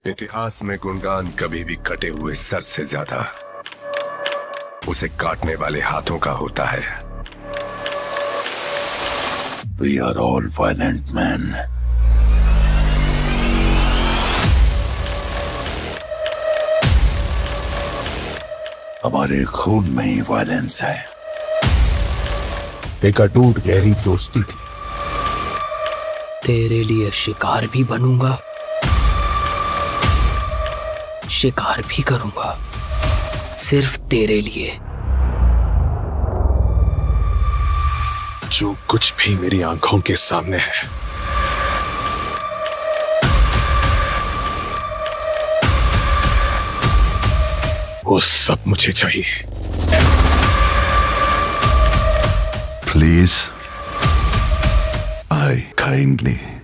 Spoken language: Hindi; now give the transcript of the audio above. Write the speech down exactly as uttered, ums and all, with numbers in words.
इतिहास में गुणगान कभी भी कटे हुए सर से ज्यादा उसे काटने वाले हाथों का होता है। We are all violent men. हमारे खून में ही वायलेंस है। एक अटूट गहरी दोस्ती थी। तेरे लिए शिकार भी बनूंगा, शिकार भी करूंगा, सिर्फ तेरे लिए। जो कुछ भी मेरी आंखों के सामने है वो सब मुझे चाहिए। Please, I kindly